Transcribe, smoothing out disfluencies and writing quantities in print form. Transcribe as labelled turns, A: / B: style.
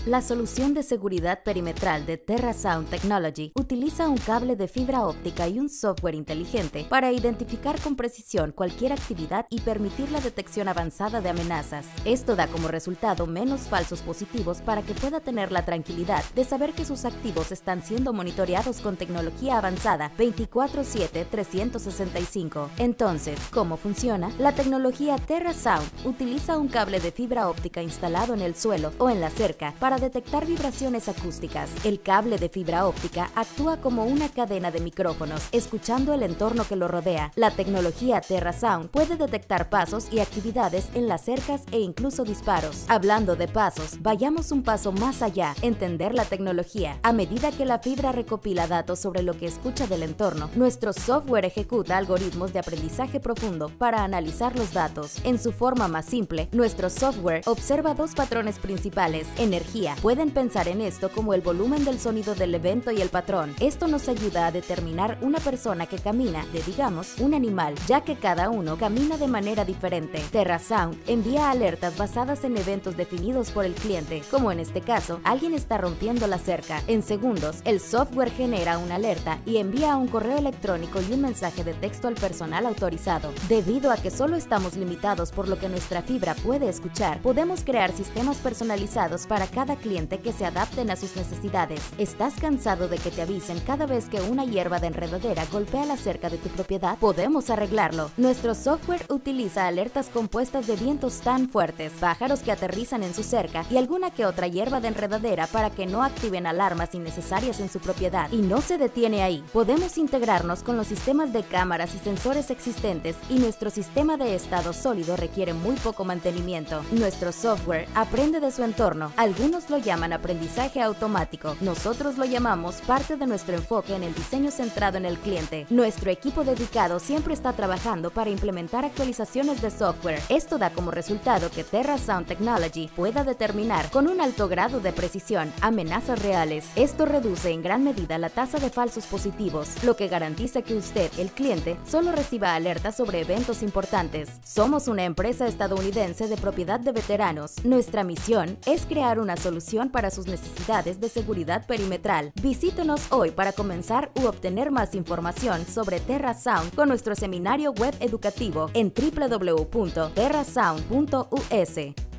A: La solución de seguridad perimetral de TerraSound Technology utiliza un cable de fibra óptica y un software inteligente para identificar con precisión cualquier actividad y permitir la detección avanzada de amenazas. Esto da como resultado menos falsos positivos para que pueda tener la tranquilidad de saber que sus activos están siendo monitoreados con tecnología avanzada 24/7, 365. Entonces, ¿cómo funciona? La tecnología TerraSound utiliza un cable de fibra óptica instalado en el suelo o en la cerca para detectar vibraciones acústicas. El cable de fibra óptica actúa como una cadena de micrófonos, escuchando el entorno que lo rodea. La tecnología TerraSound puede detectar pasos y actividades en las cercas e incluso disparos. Hablando de pasos, vayamos un paso más allá, entender la tecnología. A medida que la fibra recopila datos sobre lo que escucha del entorno, nuestro software ejecuta algoritmos de aprendizaje profundo para analizar los datos. En su forma más simple, nuestro software observa dos patrones principales: energía. Pueden pensar en esto como el volumen del sonido del evento y el patrón. Esto nos ayuda a determinar una persona que camina de, digamos, un animal, ya que cada uno camina de manera diferente. TerraSound envía alertas basadas en eventos definidos por el cliente, como en este caso, alguien está rompiendo la cerca. En segundos, el software genera una alerta y envía un correo electrónico y un mensaje de texto al personal autorizado. Debido a que solo estamos limitados por lo que nuestra fibra puede escuchar, podemos crear sistemas personalizados para cada cliente que se adapten a sus necesidades. ¿Estás cansado de que te avisen cada vez que una hierba de enredadera golpea la cerca de tu propiedad? Podemos arreglarlo. Nuestro software utiliza alertas compuestas de vientos tan fuertes, pájaros que aterrizan en su cerca y alguna que otra hierba de enredadera para que no activen alarmas innecesarias en su propiedad. Y no se detiene ahí. Podemos integrarnos con los sistemas de cámaras y sensores existentes, y nuestro sistema de estado sólido requiere muy poco mantenimiento. Nuestro software aprende de su entorno. Algunos lo llaman aprendizaje automático. Nosotros lo llamamos parte de nuestro enfoque en el diseño centrado en el cliente. Nuestro equipo dedicado siempre está trabajando para implementar actualizaciones de software. Esto da como resultado que TerraSound Technology pueda determinar con un alto grado de precisión amenazas reales. Esto reduce en gran medida la tasa de falsos positivos, lo que garantiza que usted, el cliente, solo reciba alertas sobre eventos importantes. Somos una empresa estadounidense de propiedad de veteranos. Nuestra misión es crear una solución para sus necesidades de seguridad perimetral. Visítenos hoy para comenzar u obtener más información sobre TerraSound con nuestro seminario web educativo en www.terrasound.us.